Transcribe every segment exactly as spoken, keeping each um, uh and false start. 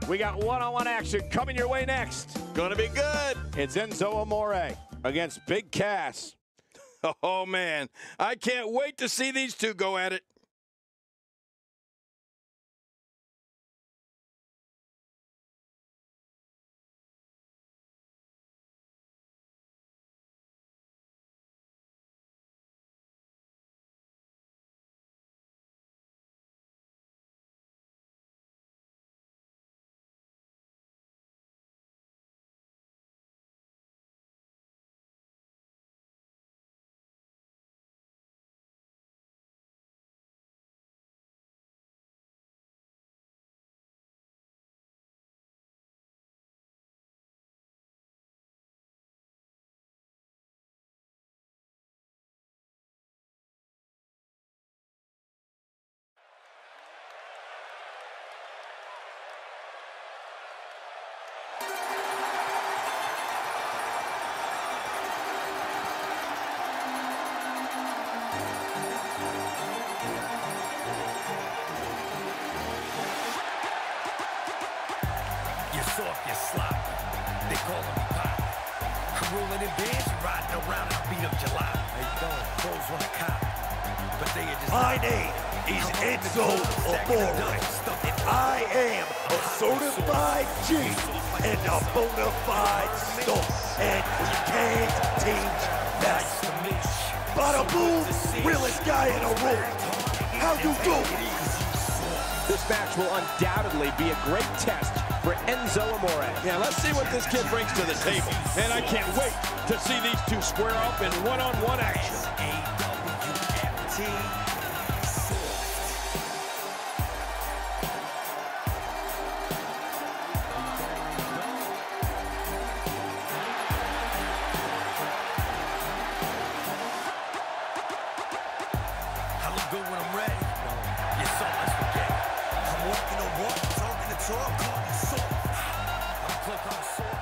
We got one-on-one action coming your way next. Gonna be good. It's Enzo Amore against Big Cass. Oh, man. I can't wait to see these two go at it. Soft, you sloppy. They calling me pop. I'm rolling in bands, riding around, I'll beat up July. They don't, pros on a cop. But they are just My name is Enzo Amore. I am a certified G and a bona fide star. And we can't teach that. Bada boom, realest guy in the room. How you doing? This match will undoubtedly be a great test for Enzo Amore. Yeah, let's see what this kid brings to the table. And I can't wait to see these two square up in one-on-one action. I look good when I'm ready. You saw us forget. I'm walking the walk, talking the talk, calling it soft. I'm cloak on the sword.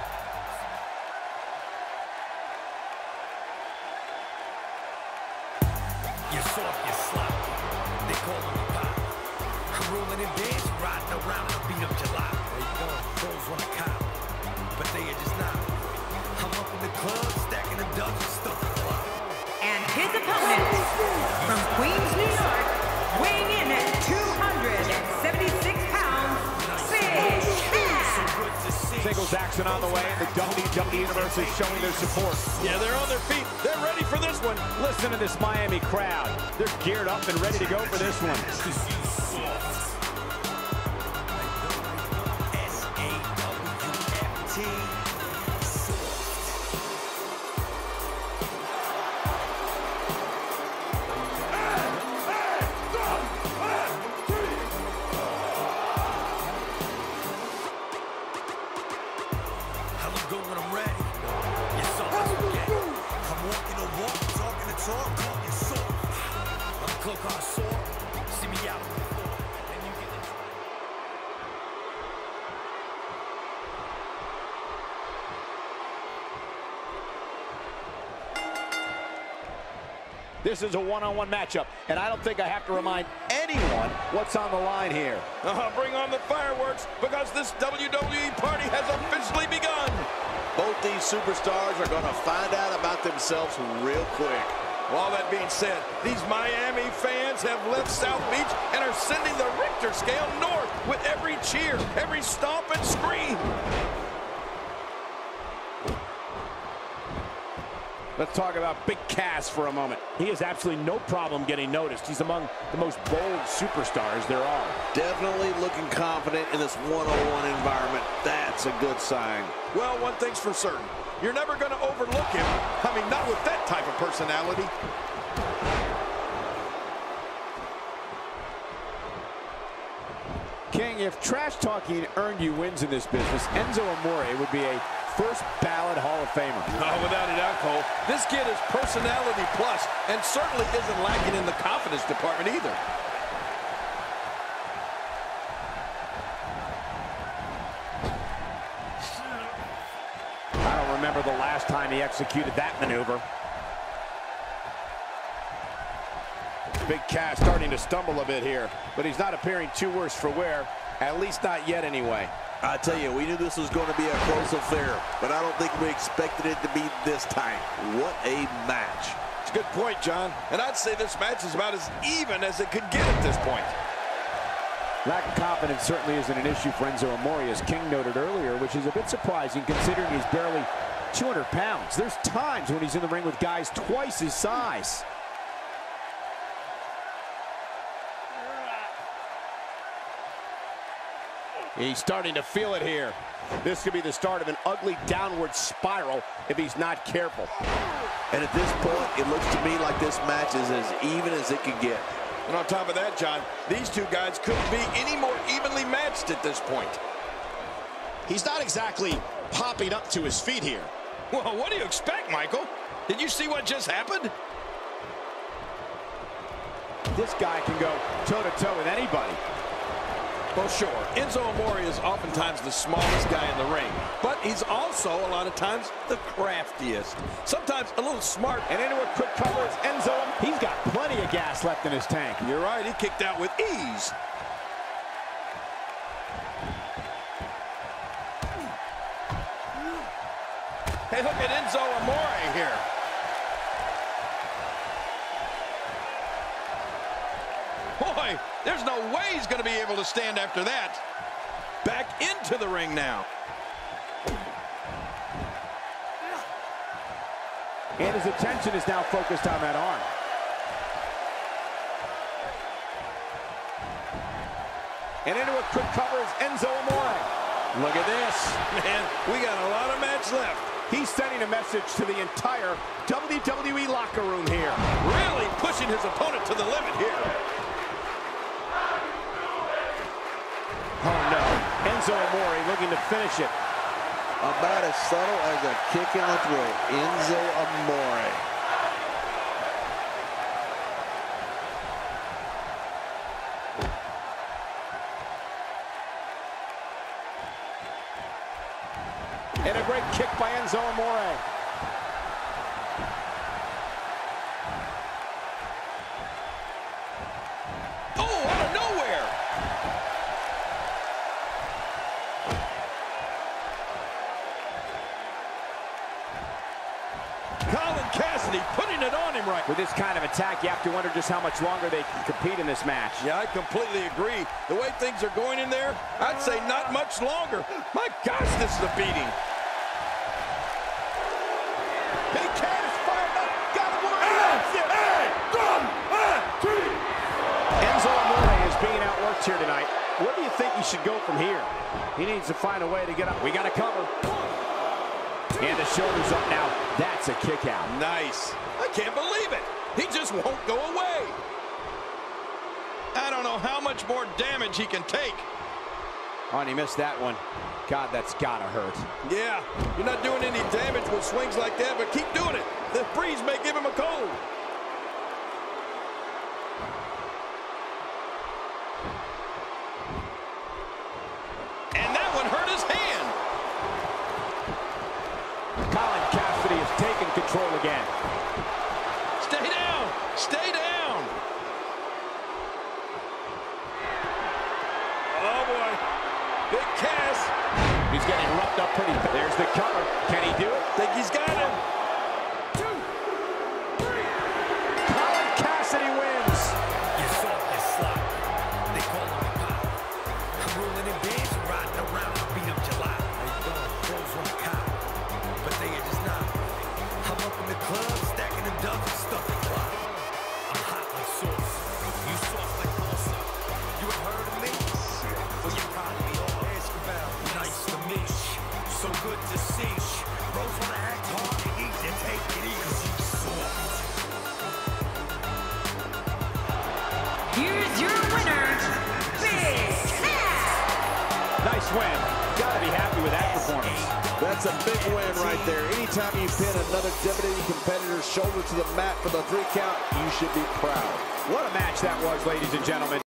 You're soft, you're sloppy. They calling me pop. I'm rolling in bands, riding around, I'll beat up July. They don't, pros on a cop. But they are just not. I'm up in the club, stacking the dubs and stuff the club. And his opponent, from Queens, New York, weighing in at two hundred seventy-six pounds, Big Cass. Singles action on the way, and the W W E Universe is showing their support. Yeah, they're on their feet. They're ready for this one. Listen to this Miami crowd. They're geared up and ready to go for this one. S A W F T. I look good when I'm ready. You saw us forget. I'm walking the walk, talking the talk, calling it soft. I'm cloak on a sword. See me out on the floor. And you get it. This is a one-on-one matchup, and I don't think I have to remind anyone what's on the line here. Uh, bring on the fireworks, because this W W E party has officially begun. Both these superstars are going to find out about themselves real quick. All that being said, these Miami fans have left South Beach and are sending the Richter scale north with every cheer, every stomp and scream. Let's talk about Big Cass for a moment. He has absolutely no problem getting noticed. He's among the most bold superstars there are. Definitely looking confident in this one-on-one environment. That's a good sign. Well, one thing's for certain. You're never going to overlook him. I mean, not with that type of personality. King, if trash talking earned you wins in this business, Enzo Amore would be a first ballot Hall of Famer. Oh, without a doubt, Cole. This kid is personality plus, and certainly isn't lacking in the confidence department either. I don't remember the last time he executed that maneuver. Big Cass starting to stumble a bit here, but he's not appearing too worse for wear. At least not yet anyway. I tell you, we knew this was going to be a close affair, but I don't think we expected it to be this tight. What a match. It's a good point, John. And I'd say this match is about as even as it could get at this point. Lack of confidence certainly isn't an issue for Enzo Amore, as King noted earlier, which is a bit surprising considering he's barely two hundred pounds. There's times when he's in the ring with guys twice his size. He's starting to feel it here. This could be the start of an ugly downward spiral if he's not careful. And at this point, it looks to me like this match is as even as it can get. And on top of that, John, these two guys couldn't be any more evenly matched at this point. He's not exactly popping up to his feet here. Well, what do you expect, Michael? Did you see what just happened? This guy can go toe-to-toe with anybody. Well, sure, Enzo Amore is oftentimes the smallest guy in the ring, but he's also a lot of times the craftiest. Sometimes a little smart. And into a quick cover is Enzo. He's got plenty of gas left in his tank. You're right, he kicked out with ease. Hey, look at Enzo Amore here. Boy, there's no way he's going to be able to stand after that. Back into the ring now. And his attention is now focused on that arm. And into a quick cover is Enzo Amore. Look at this. Man, we got a lot of match left. He's sending a message to the entire W W E locker room here. Really pushing his opponent to the limit here. Oh, no. Enzo Amore looking to finish it. About as subtle as a kick in the throat. Enzo Amore. And a great kick by Enzo Amore. Oh, out of nowhere. Colin Cassidy putting it on him right. With this kind of attack, you have to wonder just how much longer they can compete in this match. Yeah, I completely agree. The way things are going in there, I'd say not much longer. My gosh, this is a beating. Big Cat is fired up. Got him. Enzo Amore is being outworked here tonight. Where do you think he should go from here? He needs to find a way to get up. We got to cover. And the shoulder's up now. That's a kick out. Nice. I can't believe it. He just won't go away. I don't know how much more damage he can take. Oh, and he missed that one. God, that's gotta hurt. Yeah, you're not doing any damage with swings like that, but keep doing it. The breeze may give him a cold. And that one hurt his hand. Colin Cassidy has taken control again. Stay down. Stay down. Oh, boy. Big Cass. He's getting roughed up pretty. There's the cover. Can he do it? Think he's got him. Two, three. Colin Cassidy wins. You saw this slide. They call him the pop. I'm rolling in bands, riding around, I beat up July. They done pros on the cop, but they are just not. I'm up in the club, stacking them dubs and stuff and fly. I'm hot like sauce. You soft like Tulsa. You ain't heard of me? Well, you probably all ask about. Nice to meet you. So good to see you. Bros wanna act hard and easy. Take it easy. Soft. Here's your winner, Big Cass. Nice win. Gotta be happy with that performance. That's a big win right there. Anytime you pin another W W E competitor's shoulder to the mat for the three count, you should be proud. What a match that was, ladies and gentlemen.